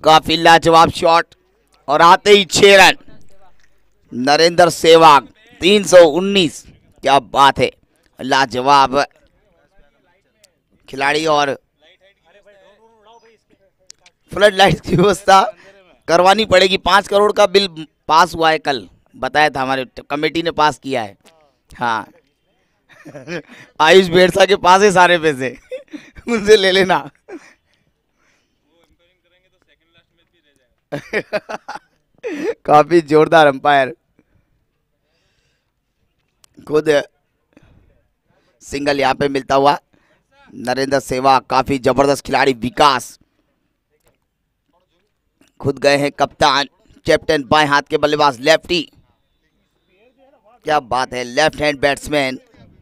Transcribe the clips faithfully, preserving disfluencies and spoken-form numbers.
काफी लाजवाब शॉट और आते ही छह रन। नरेंद्र सहवाग तीन सौ उन्नीस। क्या बात है, लाजवाब खिलाड़ी। और फ्लड लाइट की व्यवस्था करवानी पड़ेगी। पांच करोड़ का बिल पास हुआ है, कल बताया था, हमारे कमेटी ने पास किया है। हाँ आयुष बेरसा के पास है सारे पैसे उनसे ले लेना काफी जोरदार अंपायर, खुद सिंगल यहाँ पे मिलता हुआ। नरेंद्र सहवाग काफी जबरदस्त खिलाड़ी। विकास खुद गए हैं कप्तान, कैप्टन, बाएं हाथ के बल्लेबाज, लेफ्टी। क्या बात है, लेफ्ट हैंड बैट्समैन।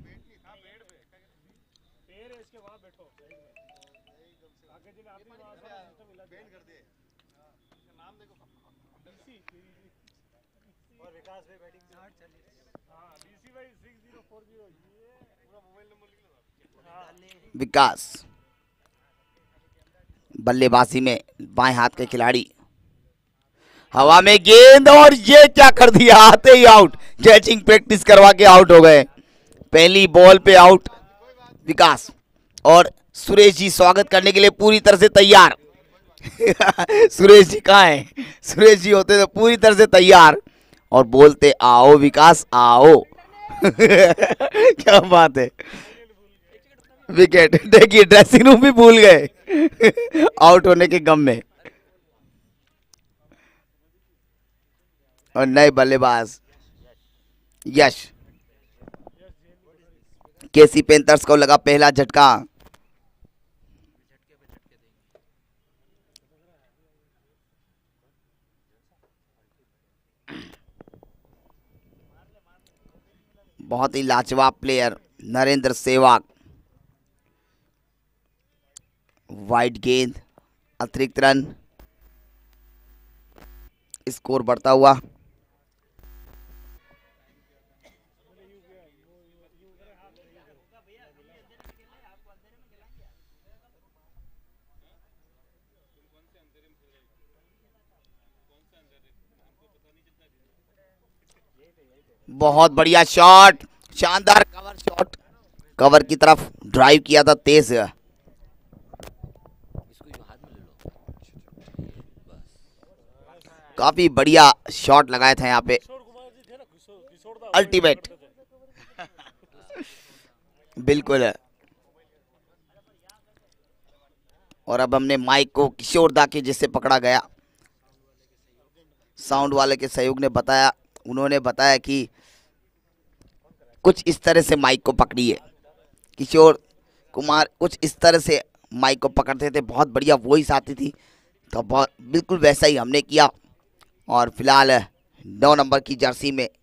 विकास बल्लेबाजी में बाएं हाथ के खिलाड़ी। हवा में गेंद और ये क्या कर दिया, आते ही आउट। कैचिंग प्रैक्टिस करवा के आउट हो गए, पहली बॉल पे आउट विकास। और सुरेश जी स्वागत करने के लिए पूरी तरह से तैयार सुरेश जी कहाँ हैं? सुरेश जी होते तो पूरी तरह से तैयार और बोलते आओ विकास आओ क्या बात है। विकेट देखिए, ड्रेसिंग रूम भी भूल गए आउट होने के गम में। और नए बल्लेबाज यश। केसी पैंथर्स को लगा पहला झटका। बहुत ही लाजवाब प्लेयर नरेंद्र सहवाग। वाइड गेंद, अतिरिक्त रन, स्कोर बढ़ता हुआ। बहुत बढ़िया शॉट, शानदार कवर शॉट, कवर की तरफ ड्राइव किया था तेज। काफी बढ़िया शॉट लगाए थे यहाँ पे, अल्टीमेट बिल्कुल। और अब हमने माइक को किशोर दा के जिससे पकड़ा गया, साउंड वाले के सहयोग ने बताया, उन्होंने बताया कि कुछ इस तरह से माइक को पकड़िए। किशोर कुमार कुछ इस तरह से माइक को पकड़ते थे, बहुत बढ़िया वॉइस आती थी, तो बहुत बिल्कुल वैसा ही हमने किया। और फिलहाल नौ नंबर की जर्सी में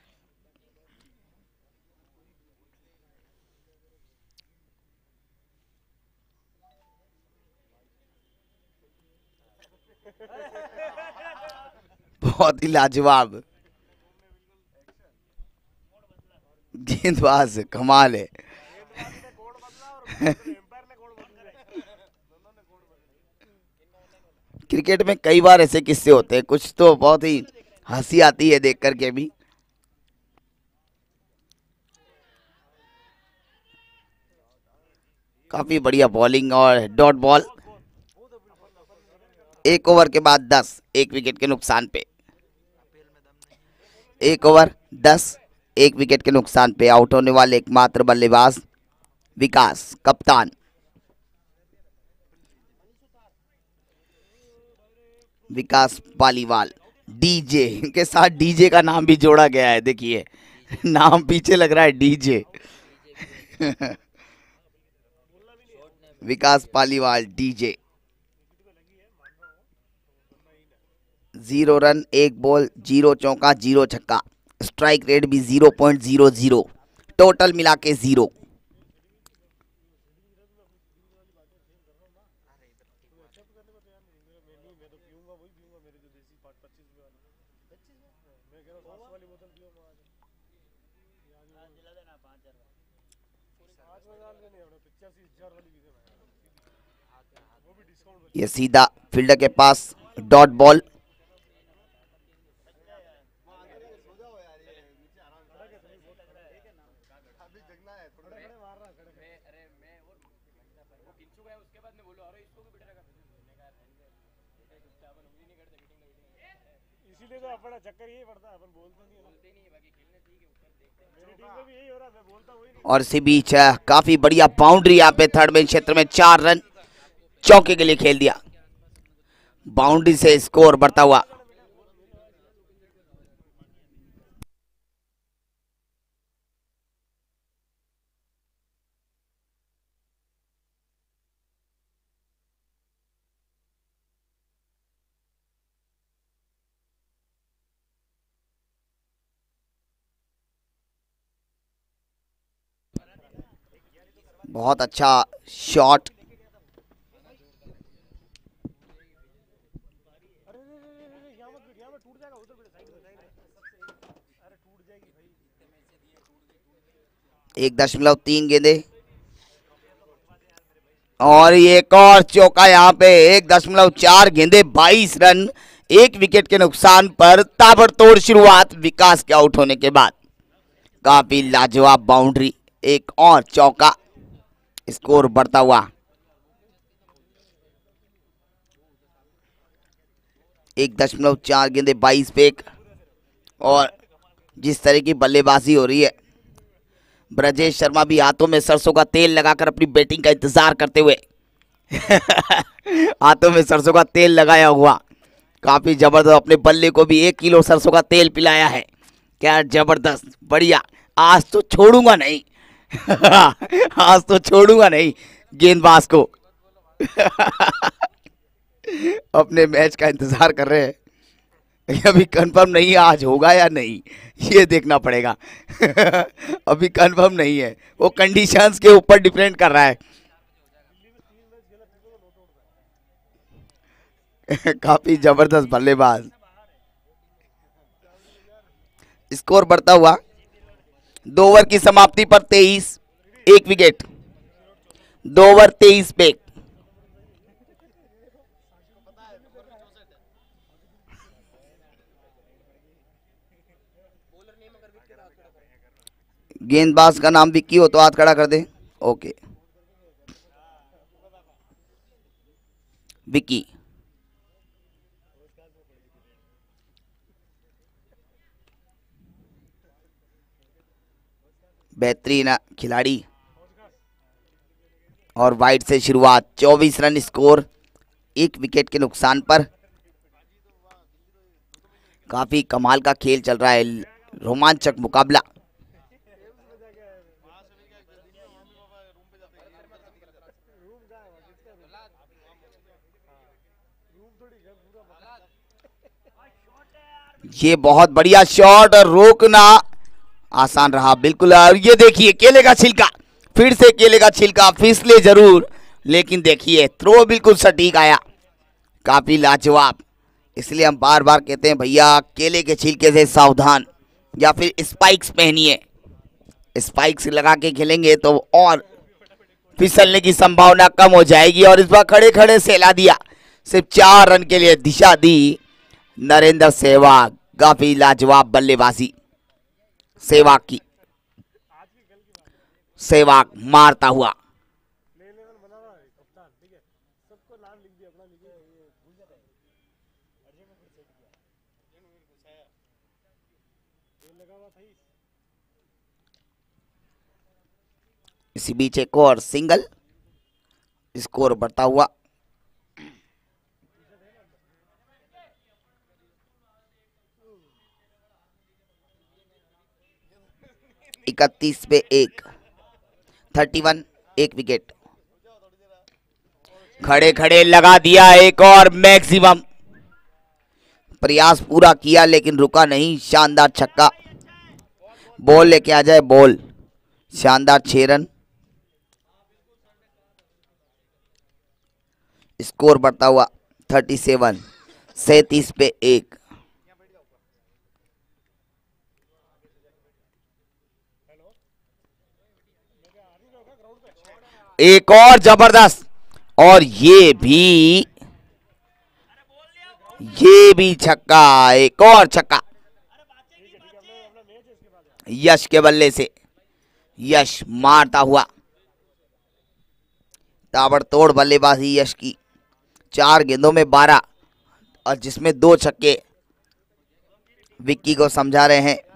बहुत ही लाजवाब गेंदबाज, कमाल है क्रिकेट में कई बार ऐसे किस्से होते हैं, कुछ तो बहुत ही हंसी आती है देख करके भी। काफी बढ़िया बॉलिंग और डॉट बॉल। एक ओवर के बाद दस, एक विकेट के नुकसान पे। एक ओवर दस, एक विकेट के नुकसान पे आउट होने वाले एकमात्र बल्लेबाज विकास, कप्तान। विकास पालीवाल, डीजे, इनके साथ डीजे का नाम भी जोड़ा गया है, देखिए नाम पीछे लग रहा है DJ Vikas Paliwal DJ. Zero run, एक बॉल, जीरो चौका, जीरो छक्का, स्ट्राइक रेट भी zero point zero zero, total मिला के जीरो। ये सीधा फील्डर के पास डॉट बॉल। इसीलिए तो अपना चक्कर यही पड़ता है, अपन बोलते नहीं बोलते नहीं बाकी खेलने ठीक है, ऊपर देखते हैं। मेरी टीम में भी यही हो रहा है, मैं बोलता हुआ ही नहीं। और इसी बीच काफी बढ़िया बाउंड्री यहाँ पे थर्ड बेस क्षेत्र में चार रन चौके के लिए खेल दिया। बाउंड्री से स्कोर बढ़ता हुआ। बहुत अच्छा शॉट। एक दशमलव तीन गेंदे और एक और चौका यहाँ पे। एक दशमलव चार गेंदे बाईस रन, एक विकेट के नुकसान पर ताबड़तोड़ शुरुआत विकास के आउट होने के बाद। काफी लाजवाब बाउंड्री, एक और चौका, स्कोर बढ़ता हुआ। एक दशमलव चार गेंदे बाईस पे एक। और जिस तरह की बल्लेबाजी हो रही है, ब्रजेश शर्मा भी हाथों में सरसों का तेल लगाकर अपनी बैटिंग का इंतजार करते हुए हाथों में सरसों का तेल लगाया हुआ, काफी जबरदस्त। अपने बल्ले को भी एक किलो सरसों का तेल पिलाया है। क्या जबरदस्त, बढ़िया। आज तो छोड़ूंगा नहीं आज तो छोड़ूंगा नहीं गेंदबाज को अपने मैच का इंतजार कर रहे हैं। अभी कंफर्म नहीं है आज होगा या नहीं, ये देखना पड़ेगा अभी कंफर्म नहीं है, वो कंडीशंस के ऊपर डिपेंड कर रहा है काफी जबरदस्त बल्लेबाज। स्कोर बढ़ता हुआ। दो ओवर की समाप्ति पर तेईस, एक विकेट। दो ओवर तेईस पे। गेंदबाज का नाम विक्की हो तो हाथ खड़ा कर दे। ओके, विक्की। बेहतरीन खिलाड़ी। और वाइड से शुरुआत, चौबीस रन स्कोर, एक विकेट के नुकसान पर। काफी कमाल का खेल चल रहा है, रोमांचक मुकाबला। ये बहुत बढ़िया शॉट और रोकना आसान रहा बिल्कुल। और ये देखिए केले का छिलका, फिर से केले का छिलका, फिसले जरूर लेकिन देखिए थ्रो बिल्कुल सटीक आया, काफी लाजवाब। इसलिए हम बार बार कहते हैं भैया केले के छिलके से सावधान, या फिर स्पाइक्स पहनिए। स्पाइक्स लगा के खेलेंगे तो और फिसलने की संभावना कम हो जाएगी। और इस बार खड़े खड़े सेला दिया, सिर्फ चार रन के लिए दिशा दी नरेंद्र सहवाग। काफी लाजवाब बल्लेबाजी सहवाग की। सहवाग मारता हुआ। इसी बीच एक और सिंगल, स्कोर बढ़ता हुआ। इकतीस पे एक, थर्टी वन, एक विकेट। खड़े खड़े लगा दिया एक और मैक्सिमम, प्रयास पूरा किया लेकिन रुका नहीं। शानदार छक्का, बॉल लेके आ जाए बॉल। शानदार छह रन, स्कोर बढ़ता हुआ थर्टी सेवन, सैतीस पे एक। एक और जबरदस्त, और ये भी ये भी छक्का, एक और छक्का यश के बल्ले से। यश मारता हुआ, ताबड़तोड़ बल्लेबाजी यश की, चार गेंदों में बारह और जिसमें दो छक्के विक्की को समझा रहे हैं।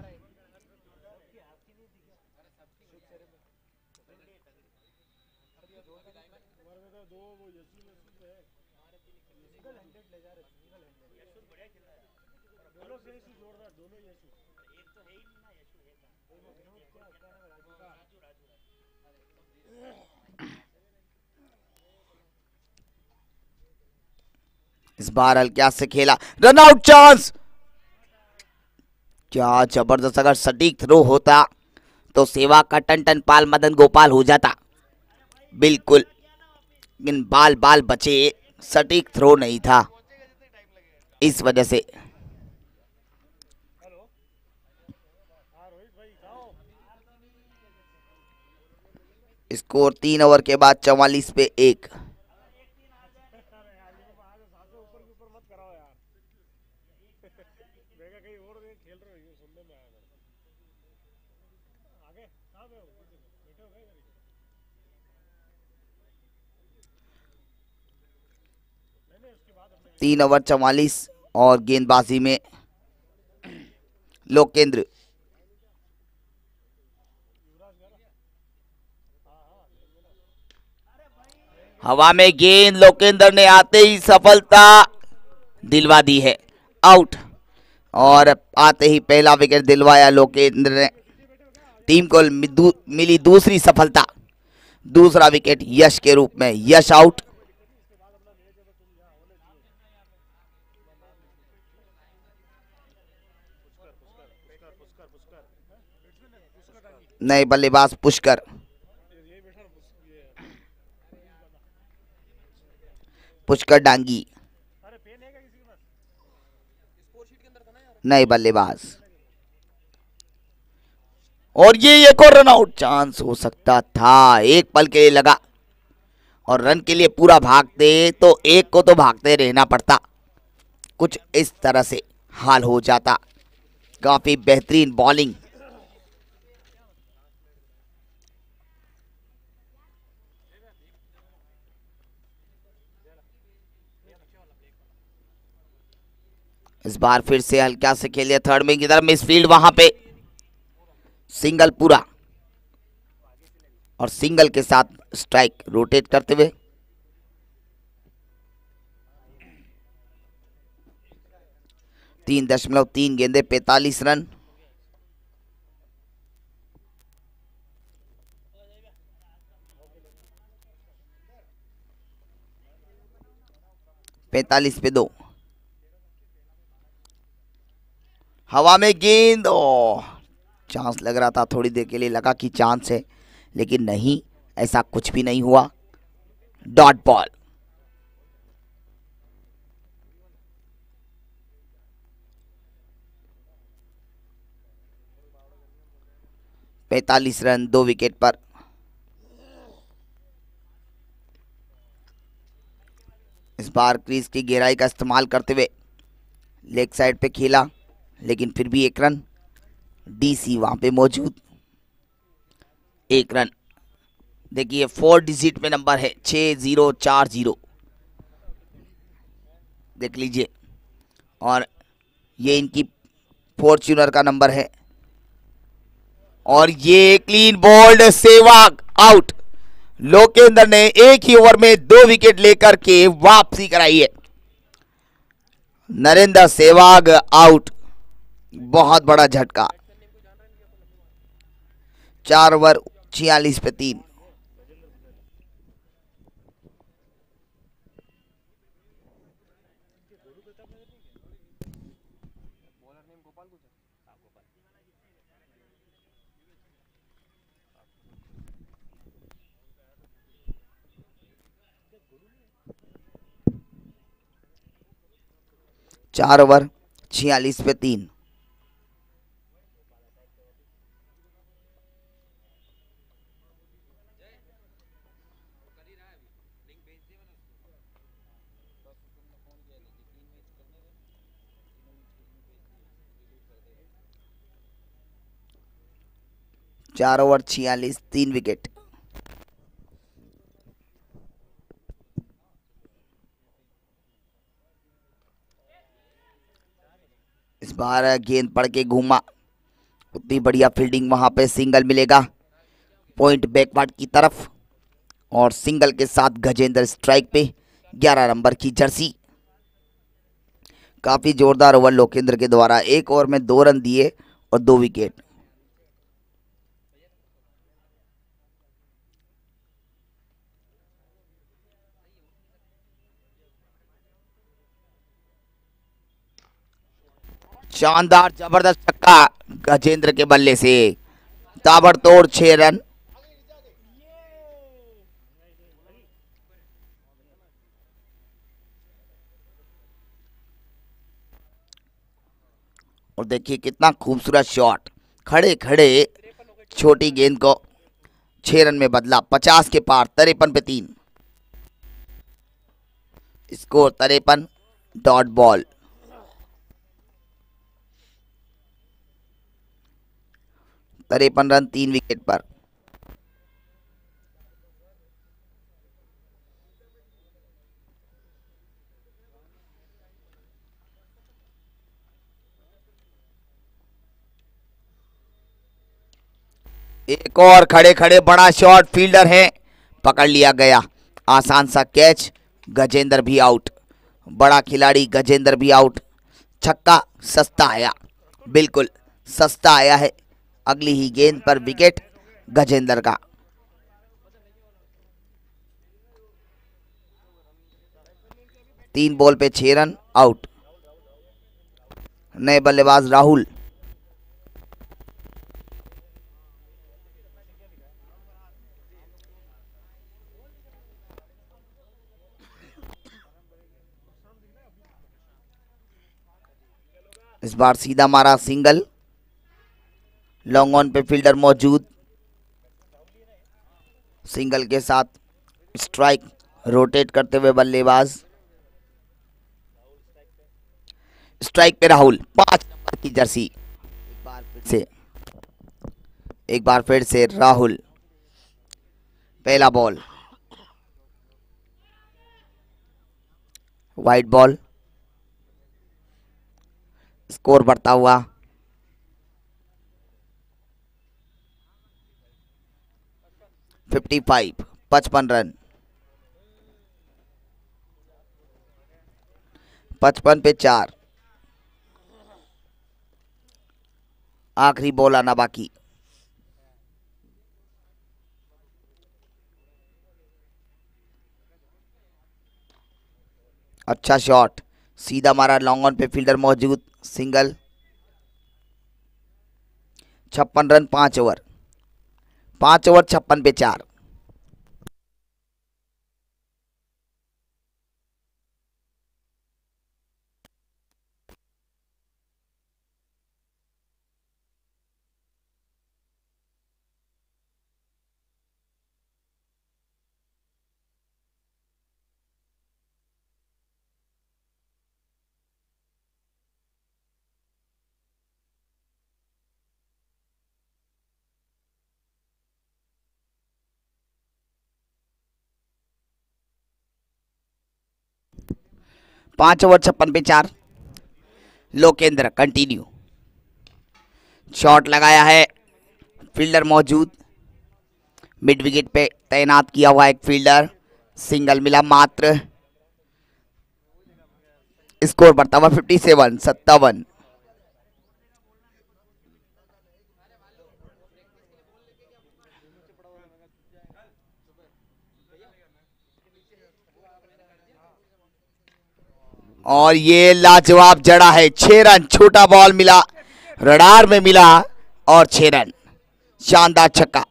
इस बार हल्का से खेला, रन आउट चांस। क्या जबरदस्त, अगर सटीक थ्रो होता तो सेवा का टन टन पाल मदन गोपाल हो जाता बिल्कुल, लेकिन बाल बाल बचे, सटीक थ्रो नहीं था, इस वजह से। स्कोर तीन ओवर के बाद चौवालीस पे एक। तीन ओवर चौवालीस और गेंदबाजी में लोकेंद्र। हवा में गेंद, लोकेंद्र ने आते ही सफलता दिलवा दी है, आउट। और आते ही पहला विकेट दिलवाया लोकेंद्र ने, टीम को मिली दूसरी सफलता, दूसरा विकेट यश के रूप में। यश आउट। नए बल्लेबाज पुष्कर, पुष्कर डांगी नए बल्लेबाज। और ये एक और रन आउट चांस हो सकता था, एक पल के लिए लगा, और रन के लिए पूरा भागते तो एक को तो भागते रहना पड़ता, कुछ इस तरह से हाल हो जाता। काफी बेहतरीन बॉलिंग। इस बार फिर से हल्का से खेलिए थर्ड में की तरफ, मिस फील्ड, वहां पे सिंगल पूरा, और सिंगल के साथ स्ट्राइक रोटेट करते हुए। तीन दशमलव तीन गेंदे, पैंतालीस रन। पैंतालीस पे दो। हवा में गेंद, ओ चांस लग रहा था, थोड़ी देर के लिए लगा कि चांस है, लेकिन नहीं, ऐसा कुछ भी नहीं हुआ, डॉट बॉल। पैंतालीस रन, दो विकेट पर। इस बार क्रीज की गहराई का इस्तेमाल करते हुए लेग साइड पे खेला, लेकिन फिर भी एक रन। डीसी वहां पे मौजूद, एक रन। देखिए फोर डिजिट में नंबर है, छः जीरो चार जीरो, देख लीजिए, और ये इनकी फॉर्च्यूनर का नंबर है। और ये clean bowled, Sewag out. Lokendra ने एक ही ओवर में दो विकेट लेकर के वापसी कराई है। नरेंद्र सहवाग आउट, बहुत बड़ा झटका। चार ओवर छियालीस पे तीन। चार ओवर छियालीस पे तीन। चार ओवर छियालीस, तीन विकेट। इस बार गेंद पड़ के घूमा, उतनी बढ़िया फील्डिंग, वहां पे सिंगल मिलेगा पॉइंट बैकवर्ड की तरफ, और सिंगल के साथ गजेंद्र स्ट्राइक पे। ग्यारह नंबर की जर्सी। काफी जोरदार ओवर लोकेंद्र के द्वारा, एक ओवर में दो रन दिए और दो विकेट। शानदार जबरदस्त छक्का गजेंद्र के बल्ले से, ताबड़तोड़ छह रन। और देखिए कितना खूबसूरत शॉट, खड़े खड़े छोटी गेंद को छह रन में बदला। पचास के पार, तिरपन पे तीन, स्कोर तिरपन, डॉट बॉल। तिरपन रन तीन विकेट पर। एक और खड़े खड़े बड़ा शॉट, फील्डर है, पकड़ लिया गया। आसान सा कैच, गजेंद्र भी आउट। बड़ा खिलाड़ी गजेंद्र भी आउट। छक्का सस्ता आया, बिल्कुल सस्ता आया है। अगली ही गेंद पर विकेट गजेंद्र का। तीन बॉल पे छह रन, आउट। नए बल्लेबाज राहुल। इस बार सीधा मारा सिंगल, लॉन्ग ऑन पे फील्डर मौजूद। सिंगल के साथ स्ट्राइक, रोटेट करते हुए बल्लेबाज। स्ट्राइक पे राहुल, पांच नंबर की जर्सी। एक बार फिर से एक बार फिर से राहुल। पहला बॉल, वाइड बॉल। स्कोर बढ़ता हुआ पचपन, पचपन रन। पचपन पे चार, आखिरी बॉल आना बाकी। अच्छा शॉट, सीधा मारा, लॉन्ग ऑन पे फील्डर मौजूद, सिंगल। छप्पन रन पांच ओवर, पांच ओवर छप्पन पे चार। पांच ओवर छप्पन पे चार। लोकेंद्र कंटिन्यू, शॉट लगाया है, फील्डर मौजूद। मिड विकेट पे तैनात किया हुआ एक फील्डर, सिंगल मिला मात्र। स्कोर बढ़ता हुआ सत्तावन, सत्तावन। और ये लाजवाब जड़ा है, छह रन। छोटा बॉल मिला, रडार में मिला और छह रन। शानदार छक्का।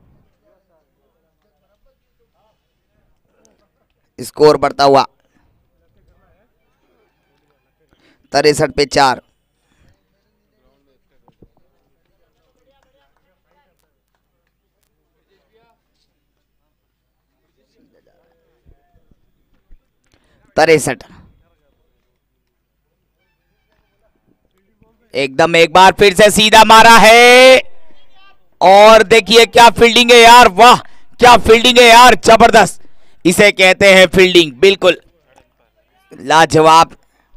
स्कोर बढ़ता हुआ तिरसठ पे चार। तिरसठ। एकदम एक बार फिर से सीधा मारा है, और देखिए क्या फील्डिंग है यार, वाह क्या फील्डिंग है यार, जबरदस्त। इसे कहते हैं फील्डिंग, बिल्कुल लाजवाब।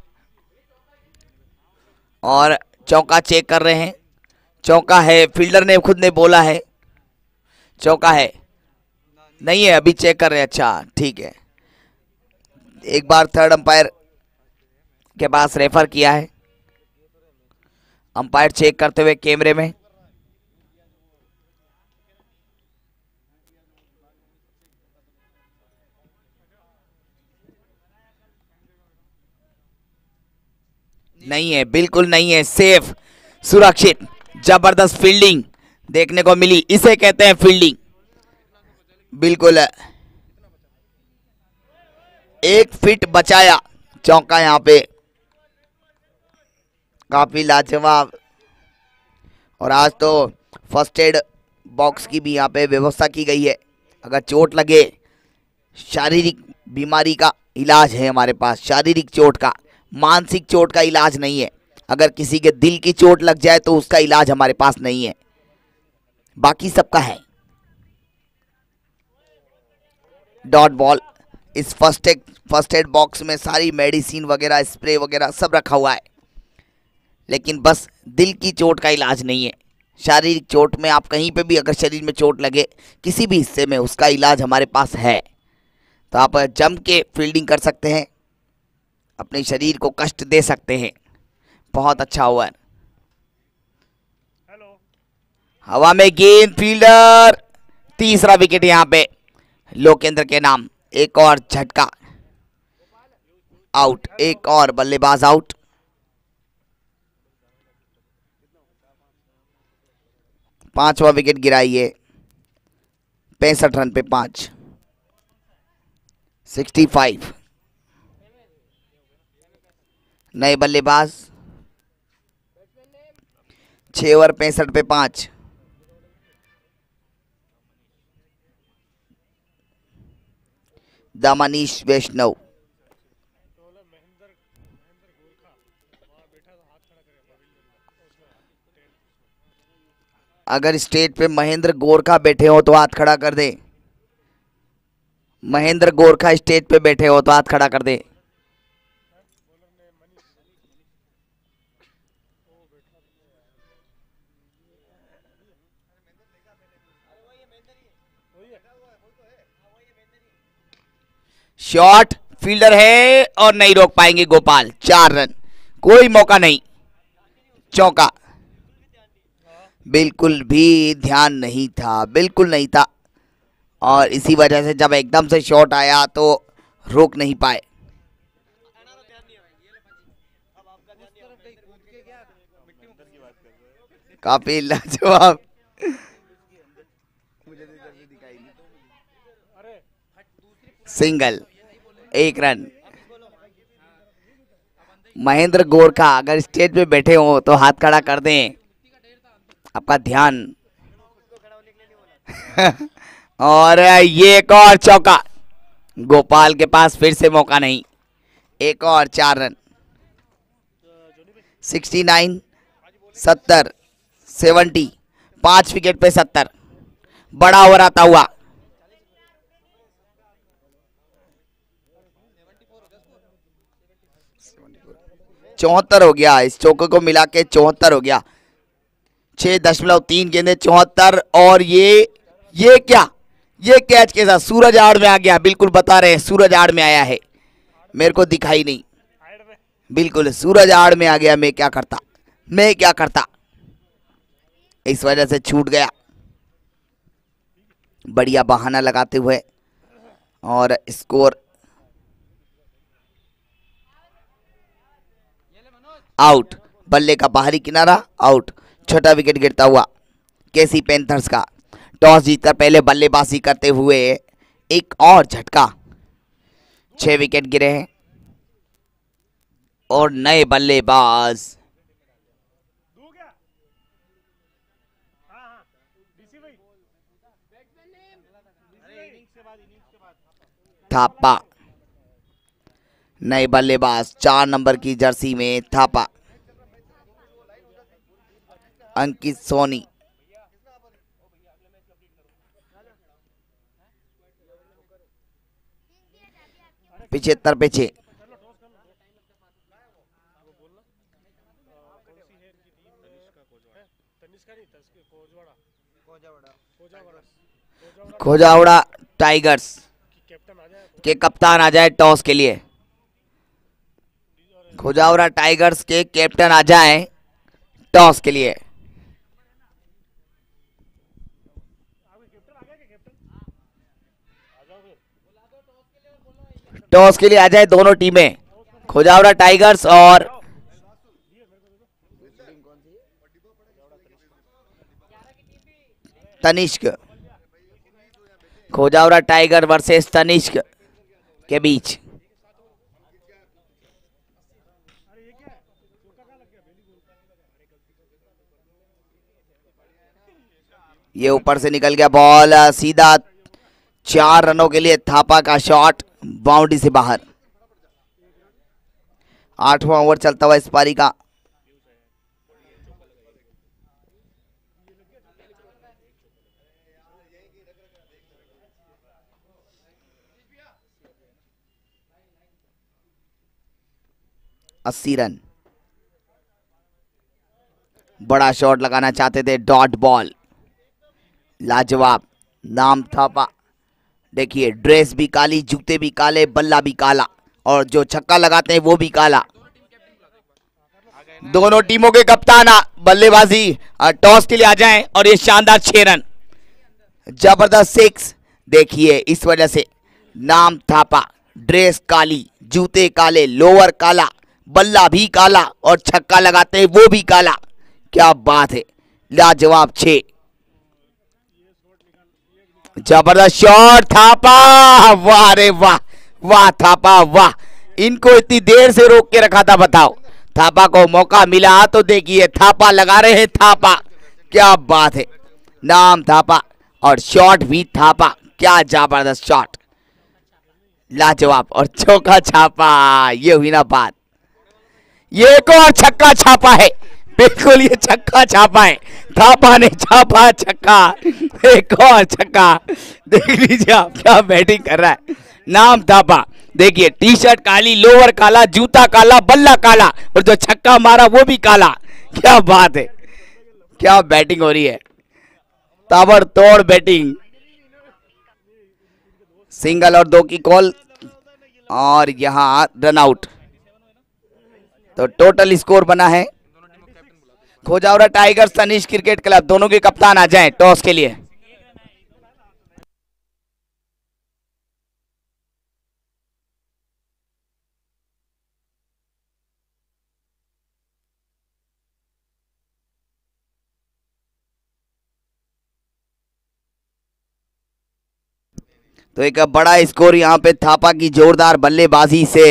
और चौका चेक कर रहे हैं, चौका है, फील्डर ने खुद ने बोला है चौका है, नहीं है अभी चेक कर रहे हैं। अच्छा ठीक है, एक बार थर्ड अंपायर के पास रेफर किया है, अंपायर चेक करते हुए कैमरे में। नहीं है, बिल्कुल नहीं है, सेफ, सुरक्षित, जबरदस्त फील्डिंग देखने को मिली, इसे कहते हैं फील्डिंग। बिल्कुल एक फिट बचाया चौका यहां पे, काफी लाजवाब। और आज तो फर्स्ट एड बॉक्स की भी यहाँ पे व्यवस्था की गई है, अगर चोट लगे, शारीरिक बीमारी का इलाज है हमारे पास, शारीरिक चोट का, मानसिक चोट का इलाज नहीं है। अगर किसी के दिल की चोट लग जाए तो उसका इलाज हमारे पास नहीं है, बाकी सबका है। डॉट बॉल, इस first aid first aid box में सारी मेडिसिन वगैरह, स्प्रे वगैरह सब रखा हुआ है, लेकिन बस दिल की चोट का इलाज नहीं है। शारीरिक चोट में आप कहीं पे भी अगर शरीर में चोट लगे किसी भी हिस्से में, उसका इलाज हमारे पास है। तो आप जम के फील्डिंग कर सकते हैं, अपने शरीर को कष्ट दे सकते हैं। बहुत अच्छा ओवर, हेलो हवा में गेंद, फील्डर, तीसरा विकेट यहाँ पे लोकेंद्र के नाम। एक और झटका, आउट, एक और बल्लेबाज आउट। पांचवा विकेट गिराइए, पैंसठ रन पे पांच, सिक्सटी फाइव। नए बल्लेबाज, छह ओवर पैंसठ पे पांच। दामानीश वैष्णव, अगर स्टेज पे महेंद्र गोरखा बैठे हो तो हाथ खड़ा कर दे। महेंद्र गोरखा स्टेज पे बैठे हो तो हाथ खड़ा कर दे। शॉट, फील्डर है और नहीं रोक पाएंगे गोपाल, चार रन, कोई मौका नहीं, चौका। बिल्कुल भी ध्यान नहीं था, बिल्कुल नहीं था, और इसी वजह से जब एकदम से शॉट आया तो रोक नहीं पाए। काफी लाजवाब, सिंगल, एक रन। महेंद्र गोरखा अगर स्टेज पे बैठे हो तो हाथ खड़ा कर दें, आपका ध्यान। और ये एक और चौका, गोपाल के पास फिर से मौका नहीं, एक और, चार रन, सिक्सटी नाइन, सत्तर, सेवेंटी, पांच विकेट पे सत्तर, बड़ा ओवर आता हुआ। चौहत्तर हो गया, इस चौके को मिला के चौहत्तर हो गया, छह दशमलव तीन गेंदे, चौहत्तर। और ये ये क्या, ये कैच के साथ सूरज आड़ में आ गया, बिल्कुल बता रहे हैं सूरज आड़ में आया है, मेरे को दिखाई नहीं, बिल्कुल सूरज आड़ में आ गया, मैं क्या करता, मैं क्या करता, इस वजह से छूट गया। बढ़िया बहाना लगाते हुए, और स्कोर आउट, बल्ले का बाहरी किनारा आउट, छोटा विकेट गिरता हुआ केसी पैंथर्स का। टॉस जीतकर पहले बल्लेबाजी करते हुए एक और झटका, छह विकेट गिरे हैं और नए बल्लेबाज थापा, नए बल्लेबाज चार नंबर की जर्सी में थापा, अंकित सोनी। पिछहत्तर पे छः। खोजावड़ा टाइगर्स के कप्तान आ जाए टॉस के लिए। खोजावड़ा टाइगर्स के कैप्टन आ जाए टॉस के लिए। टॉस के लिए आ जाए दोनों टीमें, खोजावड़ा टाइगर्स और तनिष्क। खोजावड़ा टाइगर वर्सेस तनिष्क के बीच। ये ऊपर से निकल गया बॉल, सीधा चार रनों के लिए थापा का शॉट बाउंड्री से बाहर। आठवां ओवर चलता हुआ इस पारी का। अस्सी रन। बड़ा शॉट लगाना चाहते थे, डॉट बॉल, लाजवाब। नाम थापा, देखिए ड्रेस भी काली, जूते भी काले, बल्ला भी काला, और जो छक्का लगाते हैं वो भी काला। दोनों टीमों के कप्तान बल्लेबाजी टॉस के लिए आ जाएं और ये शानदार छह रन, जबरदस्त सिक्स। देखिए इस वजह से नाम थापा, ड्रेस काली, जूते काले, लोअर काला, बल्ला भी काला, और छक्का लगाते हैं वो भी काला। क्या बात है, लाजवाब छह। जबरदस्त शॉट थापा, वाह रे वाह, वाह थापा वाह। इनको इतनी देर से रोक के रखा था, बताओ। थापा को मौका मिला तो देखिए थापा लगा रहे हैं, थापा, क्या बात है। नाम थापा और शॉट भी थापा, क्या जबरदस्त शॉट, लाजवाब। और चौका छापा, ये हुई ना बात। ये एक और छक्का छापा है, बिल्कुल ये छक्का छापा है, थापा ने छापा छक्का, एक और छक्का। देख लीजिए आप क्या बैटिंग कर रहा है नाम थापा। देखिए टी शर्ट काली, लोअर काला, जूता काला, बल्ला काला, और जो छक्का मारा वो भी काला। क्या बात है, क्या बैटिंग हो रही है, ताबड़तोड़ बैटिंग। सिंगल और दो की कॉल, और यहां रन आउट। तो टोटल स्कोर बना है, Khojawada tigers Tanishq cricket club, दोनों के कप्तान आ जाएं टॉस के लिए। तो एक बड़ा स्कोर यहां पे थापा की जोरदार बल्लेबाजी से।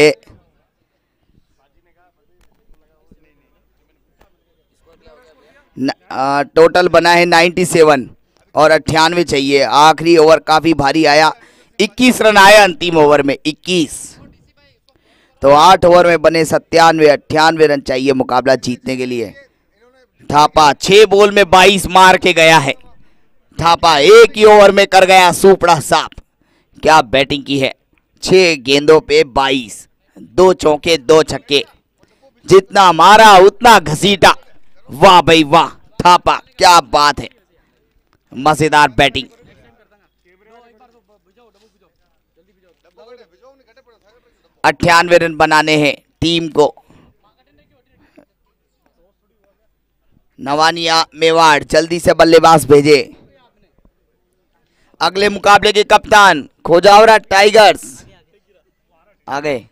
न, आ, टोटल बना है सत्तानवे और अट्ठानवे चाहिए। आखिरी ओवर काफी भारी आया, इक्कीस रन आया अंतिम ओवर में, इक्कीस। तो आठ ओवर में बने सत्तानवे, अट्ठानवे रन चाहिए मुकाबला जीतने के लिए। थापा छह बॉल में बाईस मार के गया है। थापा एक ही ओवर में कर गया सुपड़ा साफ, क्या बैटिंग की है। छह गेंदों पे बाईस, दो चौके दो छक्के, जितना मारा उतना घसीटा। वाह भाई वाह थापा, क्या बात है, मजेदार बैटिंग। अट्ठानवे रन बनाने हैं टीम को। नवानिया मेवाड़ जल्दी से बल्लेबाज भेजे। अगले मुकाबले के कप्तान खोजावड़ा टाइगर्स आ गए।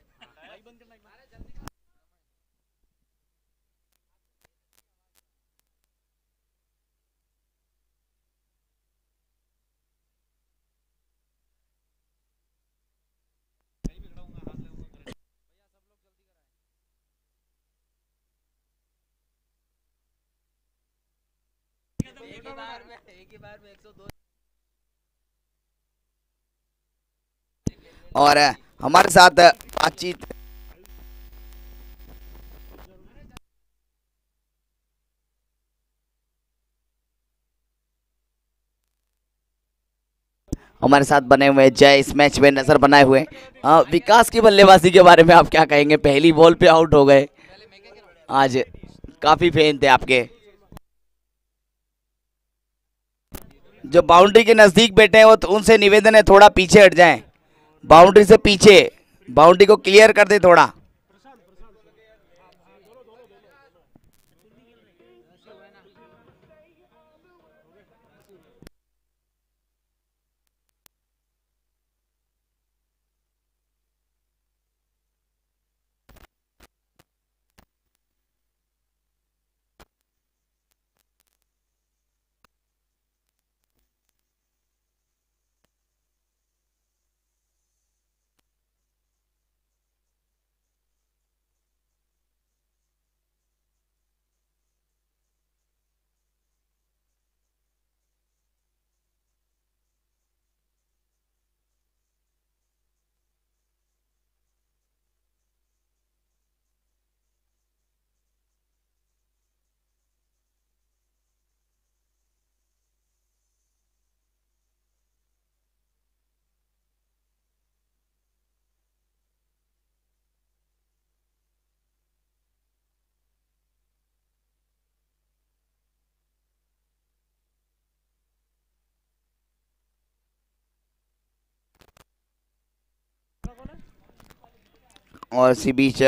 और हमारे साथ बातचीत हमारे साथ बने हुए हैं, जय इस मैच में नजर बनाए हुए। आ, विकास की बल्लेबाजी के बारे में आप क्या कहेंगे? पहली बॉल पे आउट हो गए, आज काफी फैन थे आपके। जो बाउंड्री के नजदीक बैठे हैं वो तो उनसे निवेदन है थोड़ा पीछे हट जाएं, बाउंड्री से पीछे, बाउंड्री को क्लियर कर दे थोड़ा। और इसी बीच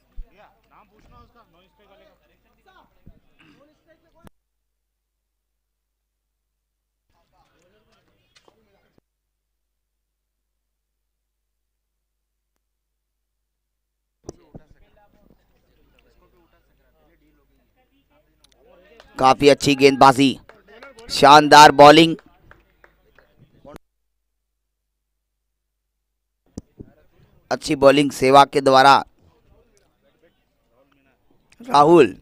काफी अच्छी गेंदबाजी, शानदार बॉलिंग, अच्छी बॉलिंग सेवा के द्वारा राहुल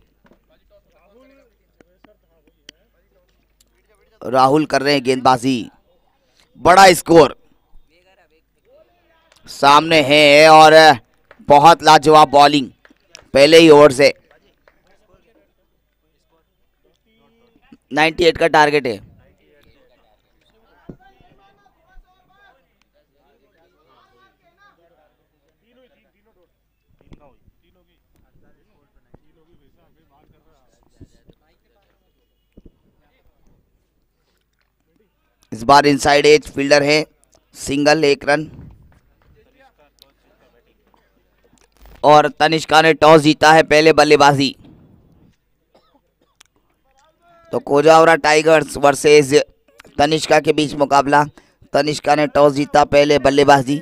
राहुल कर रहे हैं गेंदबाजी। बड़ा स्कोर सामने है और बहुत लाजवाब बॉलिंग पहले ही ओवर से। अट्ठानवे का टारगेट है। इस बार इनसाइड एज फील्डर है, सिंगल, एक रन। और तनिष्का ने टॉस जीता है, पहले बल्लेबाजी। तो कोजावरा टाइगर्स वर्सेस तनिष्का के बीच मुकाबला। तनिष्का ने टॉस जीता, पहले बल्लेबाजी।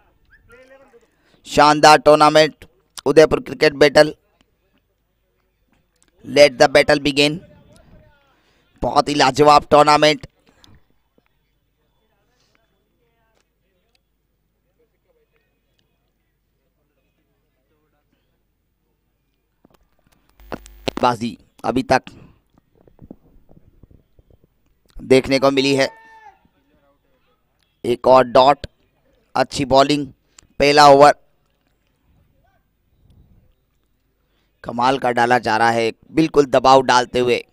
शानदार tournament Udaipur cricket battle, let the battle begin. बहुत ही लाजवाब टूर्नामेंट। बाजी अभी तक देखने को मिली है। एक और डॉट, अच्छी बॉलिंग, पहला ओवर कमाल का डाला जा रहा है, बिल्कुल दबाव डालते हुए।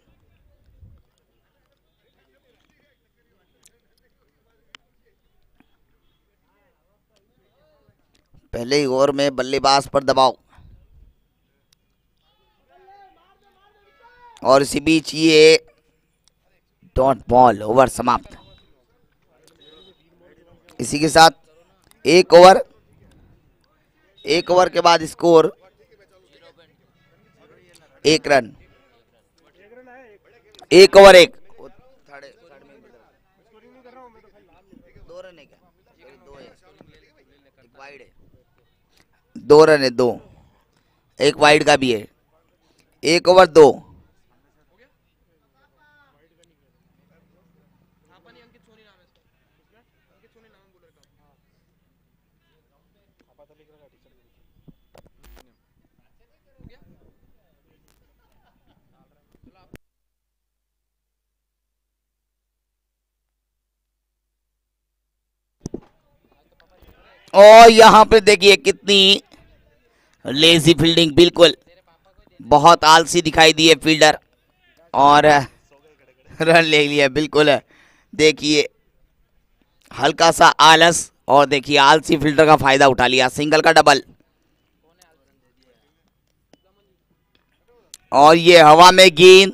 पहले ही ओवर में बल्लेबाज पर दबाव, और इसी बीच ये डॉट बॉल, ओवर समाप्त। इसी के साथ एक ओवर एक ओवर के बाद स्कोर एक रन, एक ओवर एक दो रन है क्या? दो है, एक वाइड है, दो रन है, दो, एक वाइड का भी है। एक ओवर दो, और यहाँ पे देखिए कितनी लेजी फील्डिंग, बिल्कुल बहुत आलसी दिखाई दी है फील्डर, और रन ले लिया। बिल्कुल देखिए हल्का सा आलस, और देखिए आलसी फील्डर का फायदा उठा लिया, सिंगल का डबल। और ये हवा में गेंद,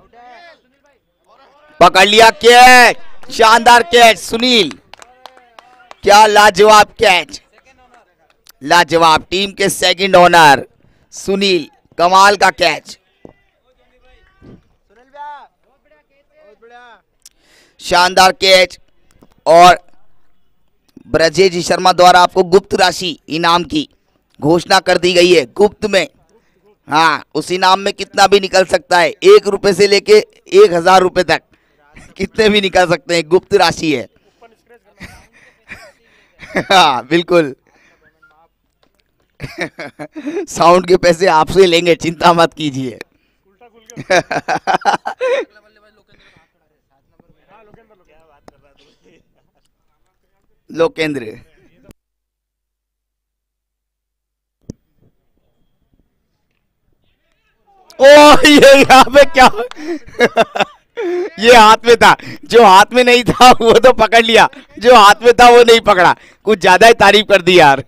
पकड़ लिया कैच, शानदार कैच सुनील, क्या लाजवाब कैच, लाजवाब। टीम के सेकंड ओनर सुनील, कमाल का कैच, शानदार कैच। और ब्रजेश शर्मा द्वारा आपको गुप्त राशि इनाम की घोषणा कर दी गई है, गुप्त में। हाँ, उस इनाम में कितना भी निकल सकता है, एक रुपए से लेके एक हजार रुपए तक कितने भी निकल सकते हैं, गुप्त राशि है। हाँ बिल्कुल। साउंड के पैसे आपसे लेंगे, चिंता मत कीजिए। लोकेंद्र, ओ ये यहाँ पे क्या ये हाथ में था, जो हाथ में नहीं था वो तो पकड़ लिया, जो हाथ में था वो नहीं पकड़ा, कुछ ज्यादा ही तारीफ कर दी यार।